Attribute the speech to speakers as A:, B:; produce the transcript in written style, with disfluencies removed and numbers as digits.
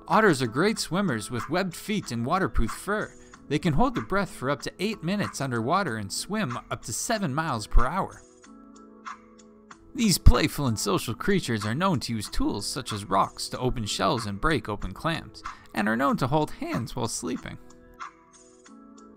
A: Otters are great swimmers with webbed feet and waterproof fur. They can hold their breath for up to 8 minutes underwater and swim up to 7 miles per hour. These playful and social creatures are known to use tools such as rocks to open shells and break open clams, and are known to hold hands while sleeping.